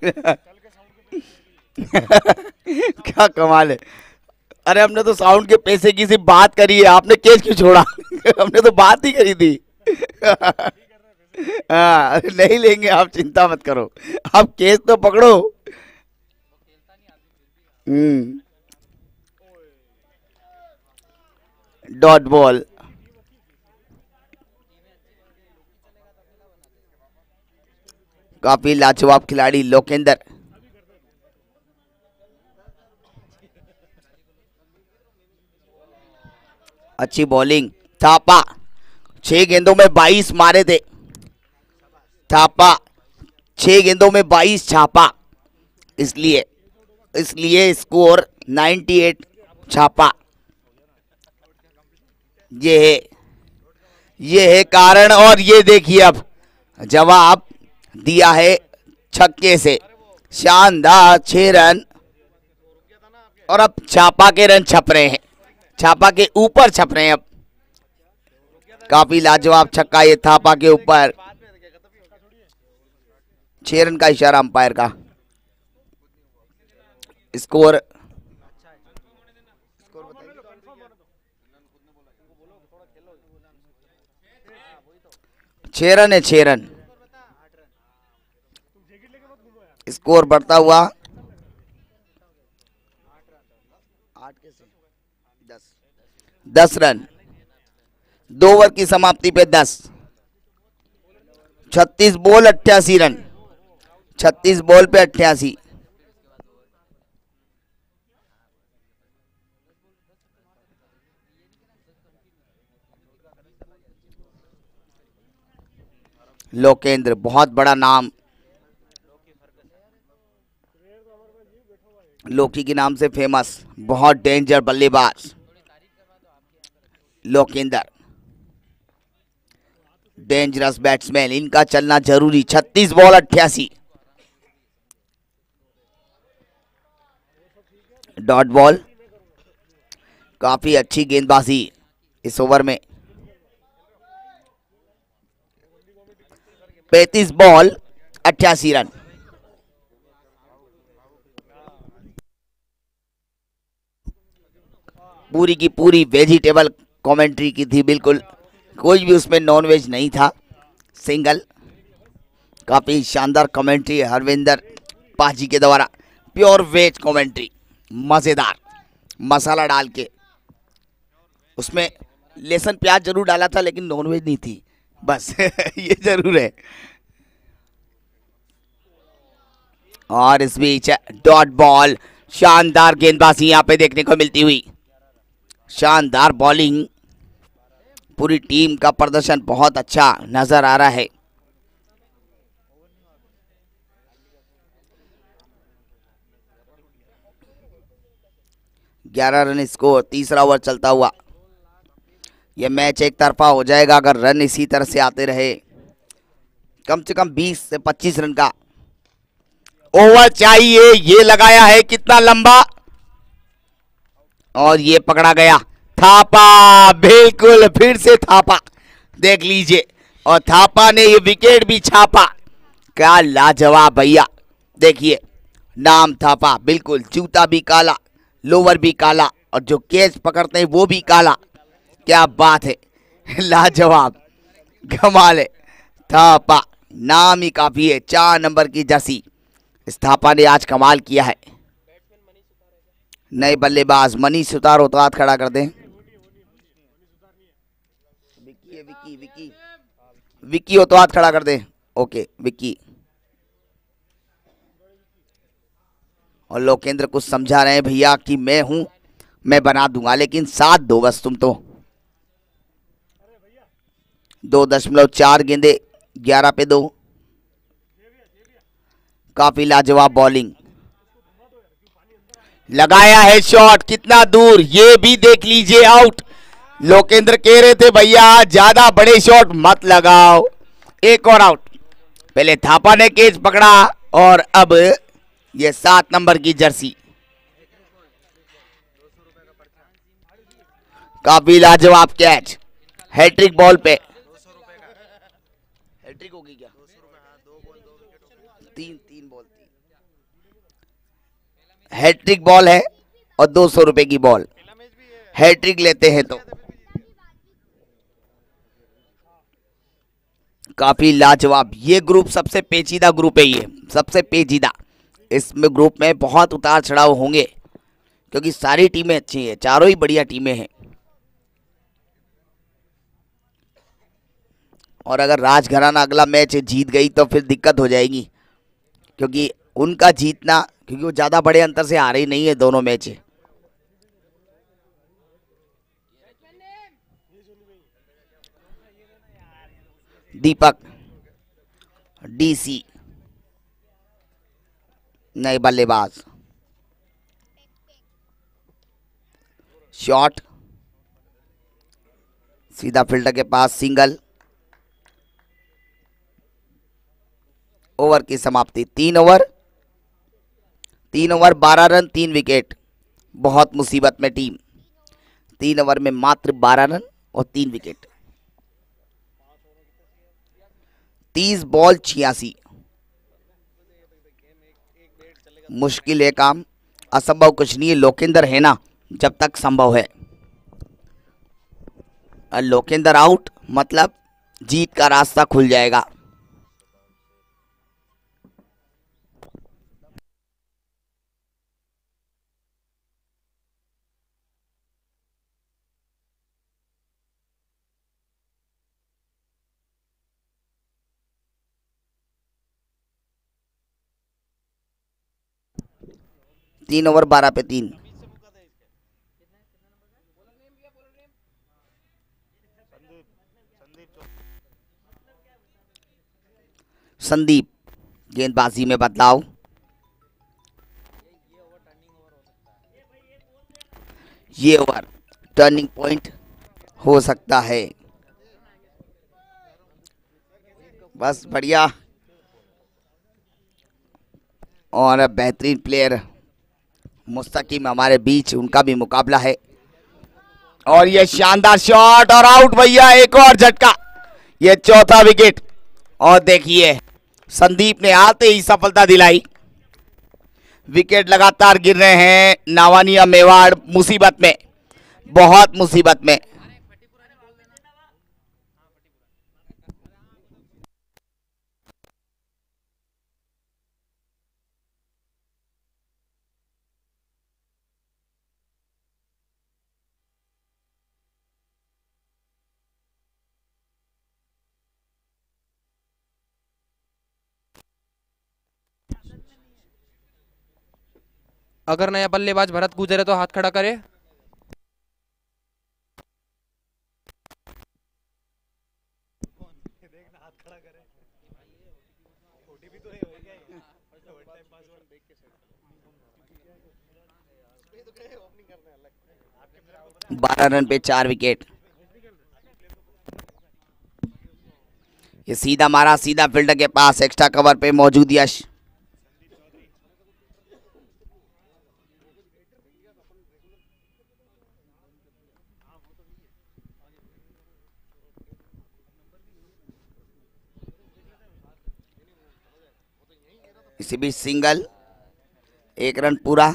क्या कमाल है। अरे हमने तो साउंड के पैसे की सिर्फ बात करी है, आपने केस क्यों छोड़ा? हमने तो बात ही करी थी। हाँ नहीं लेंगे आप, चिंता मत करो, आप केस तो पकड़ो। हम्म, डॉट बॉल, काफी लाजवाब खिलाड़ी लोकेंद्र। अच्छी बॉलिंग, थापा, छह गेंदों में बाईस मारे थे, थापा छह गेंदों में बाईस छापा, इसलिए इसलिए स्कोर अट्ठानवे छापा। ये है ये है कारण। और ये देखिए अब जवाब दिया है छक्के से, शानदार छह रन। और अब छापा के रन छप रहे हैं, छापा के ऊपर छप रहे हैं अब। काफी लाजवाब छक्का ये थापा के ऊपर, छह रन का इशारा अंपायर का। स्कोर छह रन है, छह रन। स्कोर बढ़ता हुआ आठ के से दस, दस रन, दो ओवर की समाप्ति पे दस। छत्तीस बॉल अट्ठासी रन, छत्तीस बॉल पे अट्ठासी। लोकेंद्र बहुत बड़ा नाम, लोकी के नाम से फेमस, बहुत डेंजर बल्लेबाज लोकेंद्र, डेंजरस बैट्समैन, इनका चलना जरूरी। छत्तीस बॉल अट्ठासी, डॉट बॉल, काफी अच्छी गेंदबाजी इस ओवर में। पैंतीस बॉल अट्ठासी रन। पूरी की पूरी वेजिटेबल कमेंट्री की थी, बिल्कुल कोई भी उसमें नॉन वेज नहीं था, सिंगल। काफी शानदार कमेंट्री है हरविंदर पाजी के द्वारा, प्योर वेज कमेंट्री, मजेदार मसाला डाल के। उसमें लहसुन प्याज जरूर डाला था लेकिन नॉन वेज नहीं थी, बस ये जरूर है। और इस बीच डॉट बॉल, शानदार गेंदबाजी यहां पे देखने को मिलती हुई, शानदार बॉलिंग, पूरी टीम का प्रदर्शन बहुत अच्छा नजर आ रहा है। ग्यारह रन स्कोर, तीसरा ओवर चलता हुआ। यह मैच एक तरफा हो जाएगा अगर रन इसी तरह से आते रहे। कम से कम बीस से पच्चीस रन का ओवर चाहिए। ये लगाया है कितना लंबा, और ये पकड़ा गया, थापा, बिल्कुल फिर से थापा, देख लीजिए। और थापा ने ये विकेट भी छापा। क्या लाजवाब भैया। देखिए नाम थापा, बिल्कुल जूता भी काला, लोवर भी काला, और जो कैच पकड़ते हैं वो भी काला। क्या बात है, लाजवाब, कमाल है। थापा नाम ही काफी है। चार नंबर की जर्सी, इस थापा ने आज कमाल किया है। नए बल्लेबाज मनीष सुतार हो तो हाथ खड़ा कर दें। विकी है, विकी विकी विकी हो तो हाथ खड़ा कर दें। ओके विकी। और लोकेंद्र कुछ समझा रहे हैं भैया कि मैं हूं, मैं बना दूंगा, लेकिन साथ दो बस तुम तो। दो दशमलव चार गेंदे, ग्यारह पे दो। काफी लाजवाब बॉलिंग, लगाया है शॉट, कितना दूर ये भी देख लीजिए, आउट। लोकेंद्र कह रहे थे भैया ज्यादा बड़े शॉट मत लगाओ। एक और आउट। पहले थापा ने कैच पकड़ा और अब ये सात नंबर की जर्सी। काफी लाजवाब कैच, हैट्रिक बॉल पे। हैट्रिक होगी क्या? तीन तीन बॉल थी, हैट्रिक बॉल है और दो सौ रुपए की बॉल। हैट्रिक लेते हैं तो काफी लाजवाब। ये ग्रुप सबसे पेचीदा ग्रुप है, ये सबसे पेचीदा। इसमें ग्रुप में बहुत उतार चढ़ाव होंगे क्योंकि सारी टीमें अच्छी हैं, चारों ही बढ़िया टीमें हैं। और अगर राजघराना अगला मैच जीत गई तो फिर दिक्कत हो जाएगी, क्योंकि उनका जीतना, क्योंकि वो ज्यादा बड़े अंतर से हारे ही नहीं है दोनों मैच। दीपक डीसी नए बल्लेबाज। शॉट सीधा फील्डर के पास, सिंगल। ओवर की समाप्ति, तीन ओवर तीन ओवर बारह रन, तीन विकेट। बहुत मुसीबत में टीम, तीन ओवर में मात्र बारह रन और तीन विकेट। तीस बॉल छियासी। मुश्किल है काम, असंभव कुछ नहीं है। लोकेंद्र है ना, जब तक संभव है। लोकेंद्र आउट मतलब जीत का रास्ता खुल जाएगा। तीन ओवर बारह पे तीन। संदीप, गेंदबाजी में बदलाव। ये ओवर टर्निंग पॉइंट हो सकता है। बस बढ़िया। और बेहतरीन प्लेयर मुस्तकीम हमारे बीच, उनका भी मुकाबला है। और ये शानदार शॉट और आउट भैया, एक और झटका, ये चौथा विकेट। और देखिए संदीप ने आते ही सफलता दिलाई। विकेट लगातार गिर रहे हैं, नावानिया मेवाड़ मुसीबत में, बहुत मुसीबत में। अगर नया बल्लेबाज भरत गुजरे तो हाथ खड़ा करे। बारह रन पे चार विकेट। ये सीधा मारा, सीधा फील्डर के पास, एक्स्ट्रा कवर पे मौजूद यश। इसी बीच सिंगल, एक रन पूरा।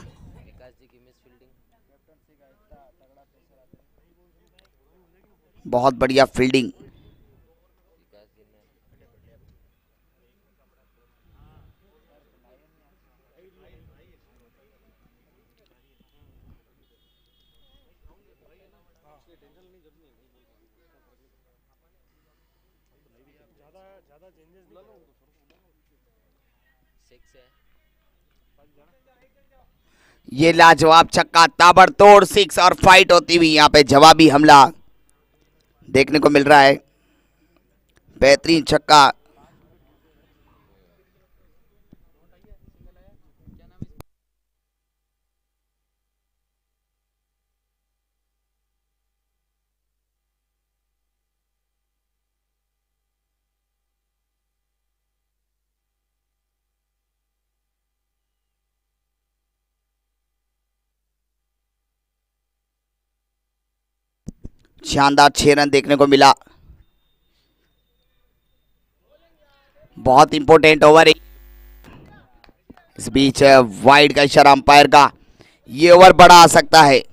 बहुत बढ़िया फील्डिंग। ये लाजवाब छक्का, ताबड़तोड़ सिक्स और फाइट होती हुई यहाँ पे जवाबी हमला देखने को मिल रहा है। बेहतरीन छक्का। शानदार छह रन देखने को मिला। बहुत इंपॉर्टेंट ओवर है। इस बीच वाइड का इशारा अंपायर का, ये ओवर बड़ा आ सकता है।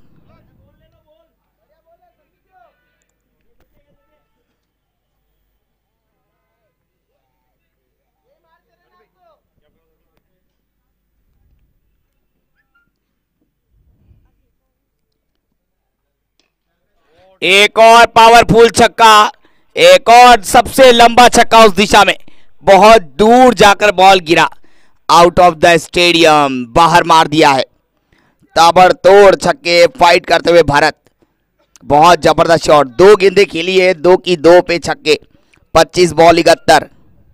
एक और पावरफुल छक्का, एक और सबसे लंबा छक्का उस दिशा में, बहुत दूर जाकर बॉल गिरा, आउट ऑफ द स्टेडियम, बाहर मार दिया है। ताबड़तोड़ छक्के फाइट करते हुए भारत, बहुत जबरदस्त शॉट। दो गेंदें खेली है, दो की दो पे छक्के, पच्चीस बॉल इकहत्तर।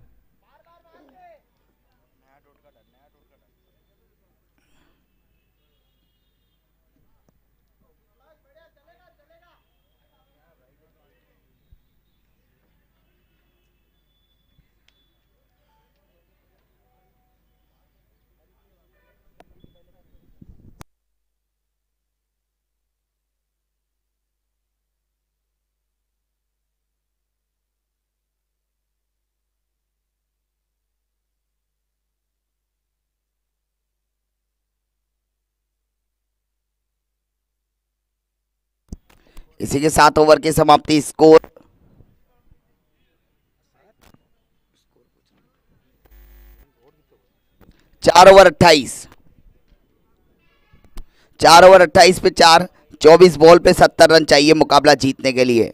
इसी के साथ ओवर की समाप्ति। स्कोर चार ओवर अट्ठाईस, चार ओवर अट्ठाईस पे चार, चौबीस बॉल पे सत्तर रन चाहिए मुकाबला जीतने के लिए।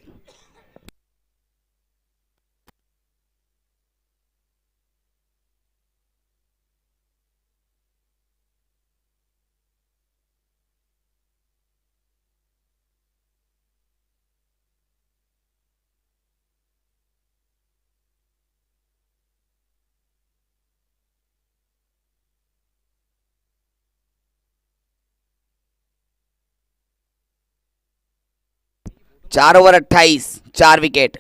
चार ओवर अट्ठाईस, चार विकेट।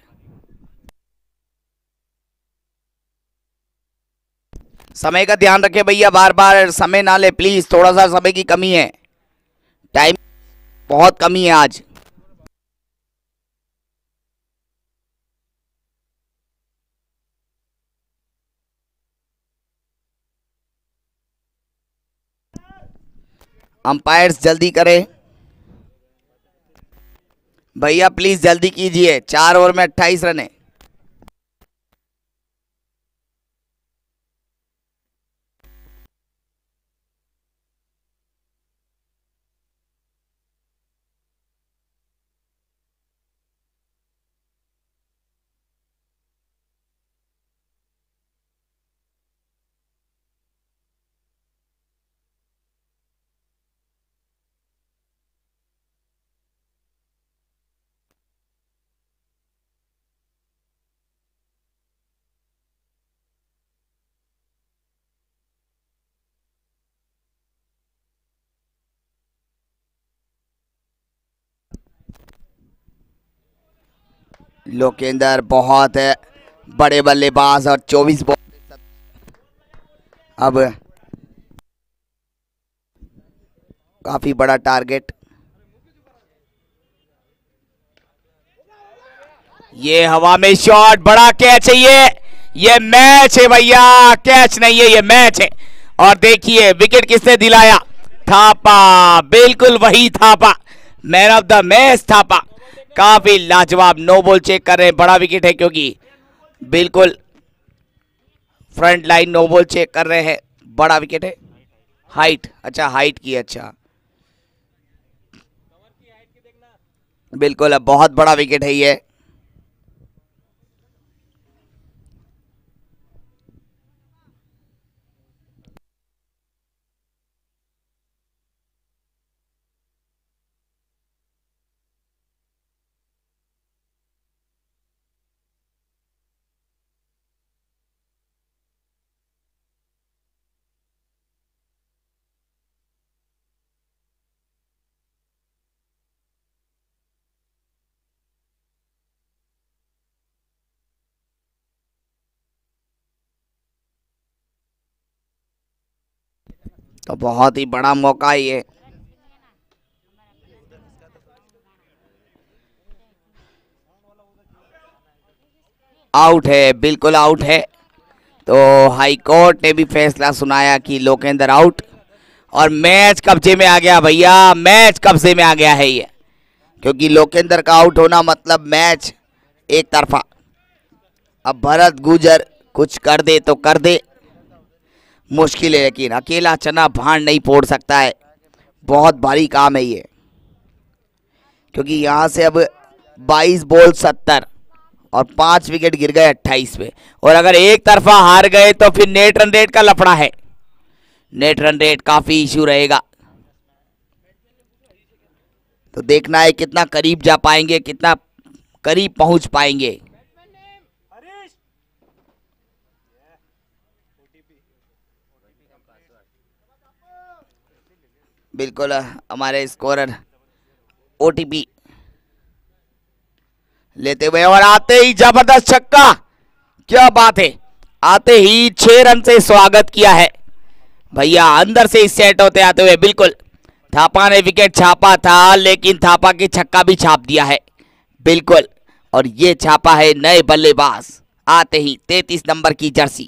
समय का ध्यान रखें भैया, बार बार समय ना ले प्लीज, थोड़ा सा समय की कमी है, टाइम बहुत कमी है आज। अंपायर्स जल्दी करें भैया, प्लीज जल्दी कीजिए, चार ओवर में अट्ठाईस रन है। लोकेंदर बहुत बड़े बल्लेबाज और चौबीस बॉल, अब काफी बड़ा टारगेट। ये हवा में शॉट, बड़ा कैच है ये ये मैच है भैया, कैच नहीं है, ये मैच है। और देखिए विकेट किसने दिलाया, थापा, बिल्कुल वही Thapa, man of the match Thapa. काफी लाजवाब, नो बॉल चेक कर रहे हैं, बड़ा विकेट है क्योंकि बिल्कुल front line no ball check कर रहे हैं, बड़ा विकेट है। हाइट, अच्छा हाइट की, अच्छा बिल्कुल, अब बहुत बड़ा विकेट है ये। तो बहुत ही बड़ा मौका है ये। आउट है, बिल्कुल आउट है। तो हाई कोर्ट ने भी फैसला सुनाया कि लोकेंद्र आउट, और मैच कब्जे में आ गया भैया, मैच कब्जे में आ गया है ये, क्योंकि लोकेंद्र का आउट होना मतलब मैच एक तरफा। अब भरत गुजर कुछ कर दे तो कर दे, मुश्किल है, लेकिन अकेला चना भांड नहीं फोड़ सकता है, बहुत भारी काम है ये, क्योंकि यहाँ से अब बाईस बॉल सत्तर और पांच विकेट गिर गए अट्ठाईस पे, और अगर एक तरफा हार गए तो फिर नेट रन रेट का लफड़ा है, नेट रन रेट काफी इश्यू रहेगा। तो देखना है कितना करीब जा पाएंगे, कितना करीब पहुंच पाएंगे। बिल्कुल हमारे स्कोरर ओटीपी लेते हुए, और आते ही जबरदस्त छक्का, क्या बात है, आते ही छह रन से स्वागत किया है भैया, अंदर से इस सेट होते आते हुए। बिल्कुल थापा ने विकेट छापा था, लेकिन थापा की छक्का भी छाप दिया है, बिल्कुल, और ये छापा है नए बल्लेबाज, आते ही तैतीस नंबर की जर्सी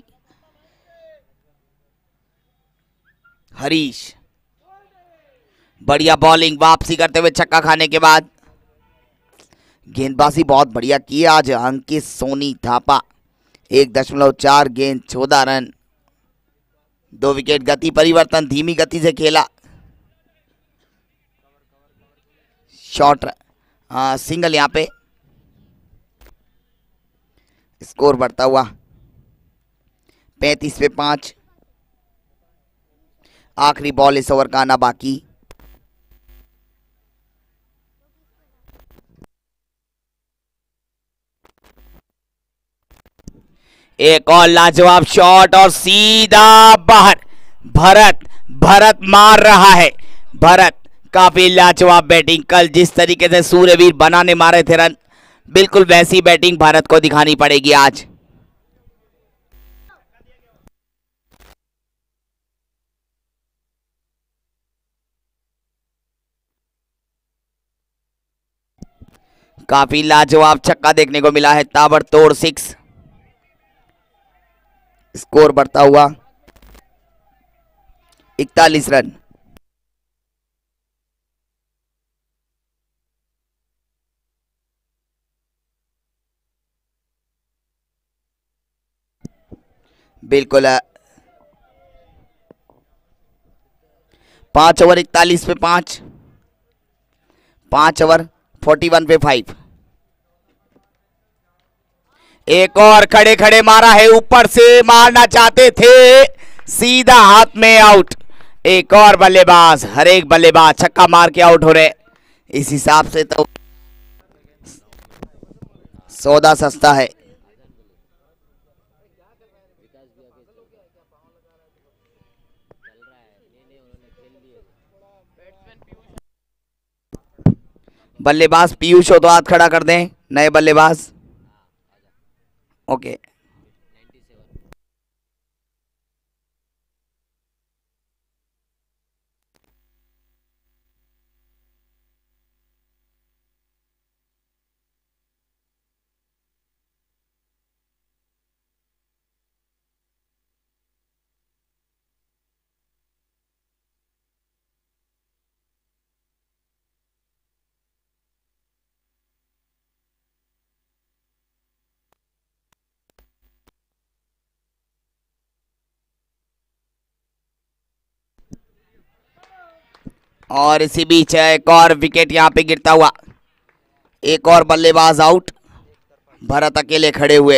हरीश। बढ़िया बॉलिंग, वापसी करते हुए छक्का खाने के बाद, गेंदबाजी बहुत बढ़िया की है आज अंकित सोनी थापा, एक दशमलव चार गेंद चौदह रन, दो विकेट, गति परिवर्तन, धीमी गति से खेला, शॉर्ट सिंगल यहाँ पे, स्कोर बढ़ता हुआ पैंतीस पे पांच, आखिरी बॉल इस ओवर का आना बाकी। एक और लाजवाब शॉट और सीधा बाहर, भरत, भरत मार रहा है, भरत काफी लाजवाब बैटिंग, कल जिस तरीके से सूर्यवीर बनाने मारे थे रन, बिल्कुल वैसी बैटिंग भारत को दिखानी पड़ेगी आज। काफी लाजवाब छक्का देखने को मिला है, ताबड़तोड़ सिक्स, स्कोर बढ़ता हुआ इकतालीस रन। बिल्कुल पांच ओवर इकतालीस पे पांच, पांच ओवर फोर्टी वन पे फाइव, एक और खड़े खड़े मारा है, ऊपर से मारना चाहते थे, सीधा हाथ में आउट। एक और बल्लेबाज, हर एक बल्लेबाज छक्का मार के आउट हो रहे, इस हिसाब से तो सौदा सस्ता है। बल्लेबाज पीयूष हो तो हाथ खड़ा कर दें, नए बल्लेबाज, ओके। और इसी बीच एक और विकेट यहाँ पे गिरता हुआ, एक और बल्लेबाज आउट, भरत अकेले खड़े हुए।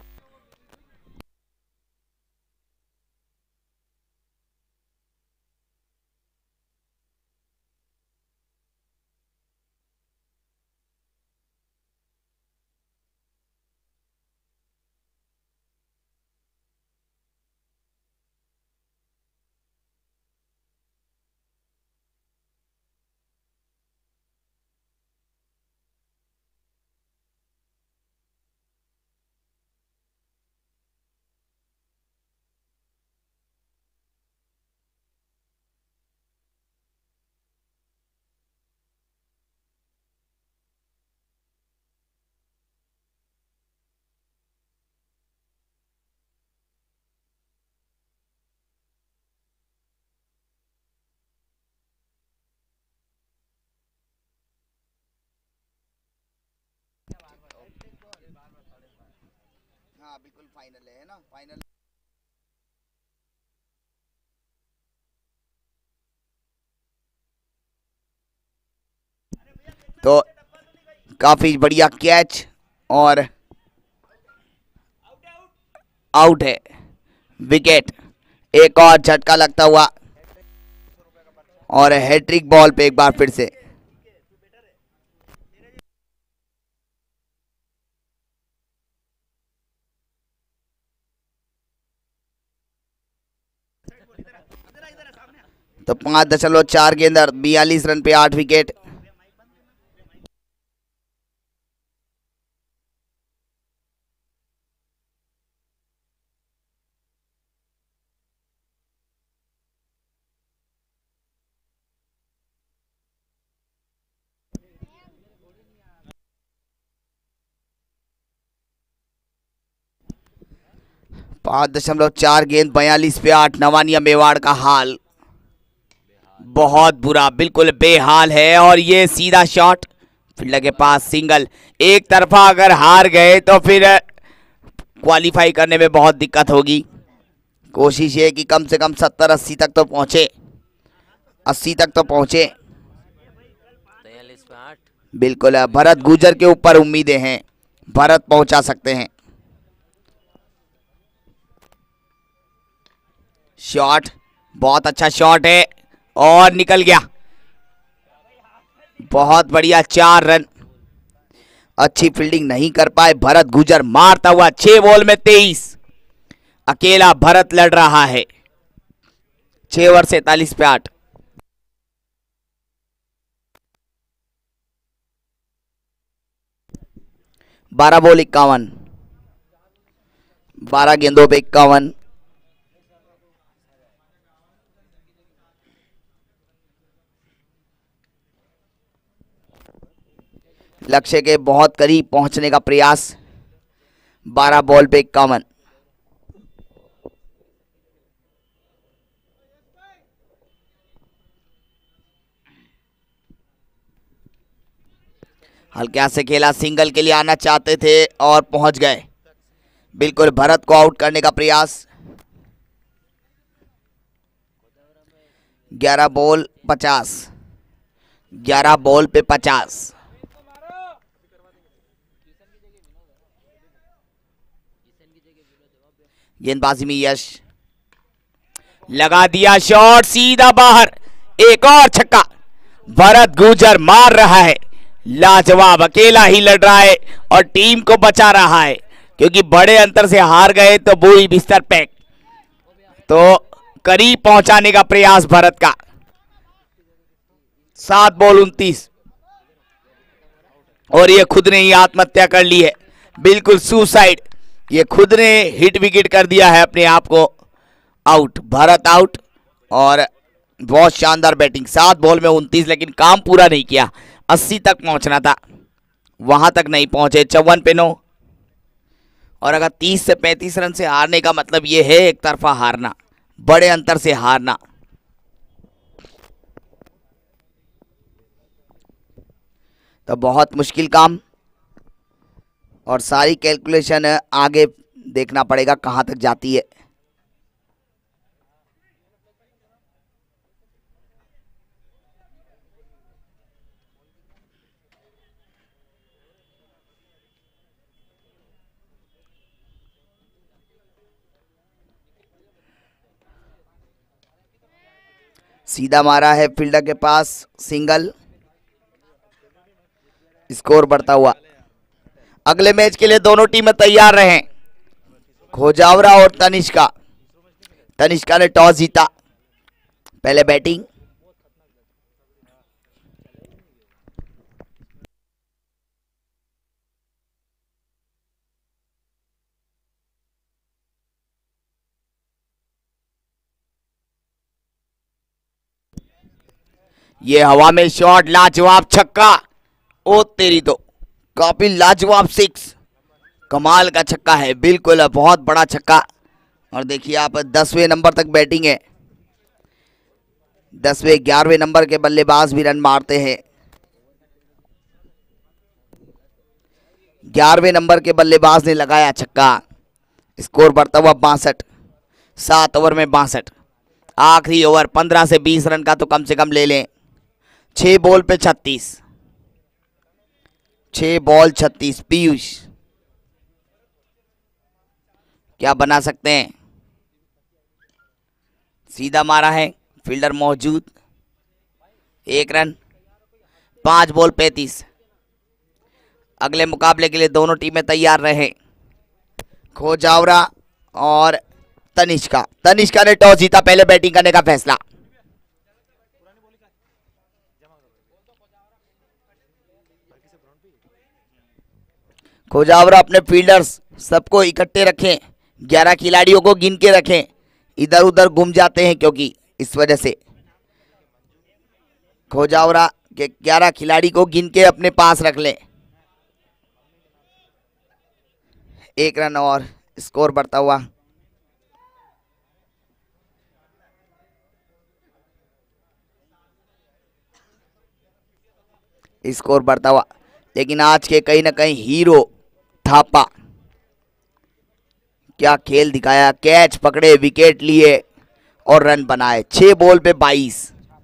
हाँ बिल्कुल फाइनल है ना, फाइनल। तो काफी बढ़िया कैच और आउट है, विकेट। एक और झटका लगता हुआ और हैट्रिक बॉल पे एक बार फिर से। तो पांच दशमलव चार के अंदर बयालीस रन पे आठ विकेट। पांच दशमलव चार गेंद बयालीस पे आठ। नवानिया मेवाड़ का हाल बहुत बुरा, बिल्कुल बेहाल है। और ये सीधा शॉट फील्डर के पास, सिंगल। एक तरफा अगर हार गए तो फिर क्वालिफाई करने में बहुत दिक्कत होगी। कोशिश ये कि कम से कम सत्तर अस्सी तक तो पहुंचे, अस्सी तक तो पहुंचे। बिल्कुल भरत गुजर के ऊपर उम्मीदें हैं, भरत पहुंचा सकते हैं। शॉट, बहुत अच्छा शॉट है और निकल गया, बहुत बढ़िया, चार रन। अच्छी फील्डिंग नहीं कर पाए भरत गुजर, मारता हुआ छह बॉल में तेईस। अकेला भरत लड़ रहा है, छह ओवर सैतालीस पे आठ। बारह बॉल इक्यावन, बारह गेंदों पे इक्यावन। लक्ष्य के बहुत करीब पहुंचने का प्रयास, बारह बॉल पे इक्यावन। हल्का से खेला, सिंगल के लिए आना चाहते थे और पहुंच गए। बिल्कुल भरत को आउट करने का प्रयास। ग्यारह बॉल पचास, ग्यारह बॉल पे पचास। गेंदबाजी में यश, लगा दिया शॉट सीधा बाहर, एक और छक्का। भरत गुजर मार रहा है, लाजवाब, अकेला ही लड़ रहा है और टीम को बचा रहा है, क्योंकि बड़े अंतर से हार गए तो बोई बिस्तर पैक। तो करीब पहुंचाने का प्रयास भरत का। सात बॉल उनतीस और ये खुद ने ही आत्महत्या कर ली है, बिल्कुल सुसाइड। ये खुद ने हिट विकेट कर दिया है अपने आप को। Out, Bharat out. और बहुत शानदार बैटिंग, सात बॉल में उनतीस, लेकिन काम पूरा नहीं किया। अस्सी तक पहुंचना था, वहां तक नहीं पहुंचे, चौवन पे नौ। और अगर तीस से पैंतीस रन से हारने का मतलब यह है एक तरफा हारना, बड़े अंतर से हारना। तो बहुत मुश्किल काम और सारी कैलकुलेशन आगे देखना पड़ेगा कहां तक जाती है। सीधा मारा है फील्डर के पास, सिंगल, स्कोर बढ़ता हुआ। अगले मैच के लिए दोनों टीमें तैयार रहें, खोजावरा और तनिष्का। तनिष्का ने टॉस जीता, पहले बैटिंग। ये हवा में शॉट, लाजवाब छक्का, ओ तेरी तो, काफी लाजवाब सिक्स, कमाल का छक्का है, बिल्कुल बहुत बड़ा छक्का। और देखिए आप दसवें नंबर तक बैटिंग है, दसवें ग्यारहवें नंबर के बल्लेबाज भी रन मारते हैं। ग्यारहवें नंबर के बल्लेबाज ने लगाया छक्का, स्कोर बढ़ता हुआ बासठ, सात ओवर में बासठ। आखिरी ओवर पंद्रह से बीस रन का तो कम से कम ले लें। छह बॉल पे छत्तीस, छह बॉल छत्तीस। पीयूष क्या बना सकते हैं? सीधा मारा है, फील्डर मौजूद, एक रन, पांच बॉल पैंतीस। अगले मुकाबले के लिए दोनों टीमें तैयार रहे, खोजावरा और तनिष्का। तनिष्का ने टॉस जीता, पहले बैटिंग करने का फैसला। खोजावरा अपने फील्डर्स सबको इकट्ठे रखें, ग्यारह खिलाड़ियों को गिन के रखें, इधर उधर घूम जाते हैं क्योंकि इस वजह से। खोजावरा के ग्यारह खिलाड़ी को गिन के अपने पास रख लें। एक रन और, स्कोर बढ़ता हुआ। स्कोर बढ़ता हुआ, लेकिन आज के कहीं ना कहीं हीरो थापा, क्या खेल दिखाया, कैच पकड़े, विकेट लिए और रन बनाए। छह बॉल पे बाईस,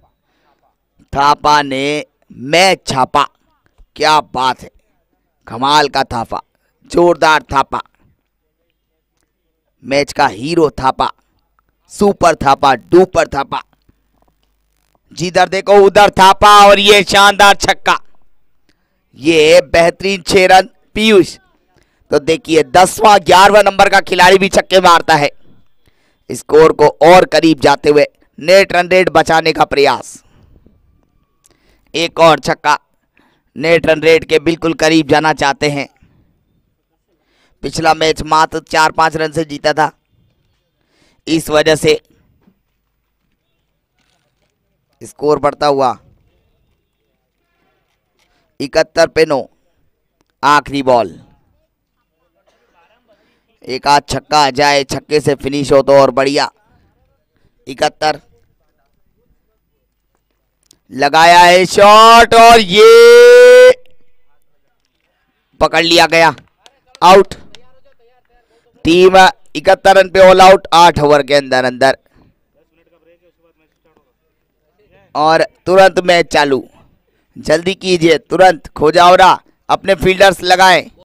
थापा ने मैच छापा, क्या बात है, कमाल का थापा, जोरदार थापा, मैच का hero Thapa, super Thapa, duper Thapa, जिधर देखो उधर थापा। और ये शानदार छक्का, ये बेहतरीन छह रन पीयूष। तो देखिए दसवां ग्यारहवां नंबर का खिलाड़ी भी छक्के मारता है, स्कोर को और करीब जाते हुए नेट रन रेट बचाने का प्रयास। एक और छक्का, नेट रन रेट के बिल्कुल करीब जाना चाहते हैं। पिछला मैच मात्र चार पांच रन से जीता था, इस वजह से स्कोर बढ़ता हुआ। इकहत्तर पे नौ, आखिरी बॉल, एक आध छक्का आ जाए, छक्के से फिनिश हो तो और बढ़िया। इकहत्तर, लगाया है शॉट और ये पकड़ लिया गया, आउट। टीम इकहत्तर रन पे ऑल आउट, आठ ओवर के अंदर अंदर, और तुरंत मैच चालू। जल्दी कीजिए, तुरंत खोजावरा अपने फील्डर्स लगाएं।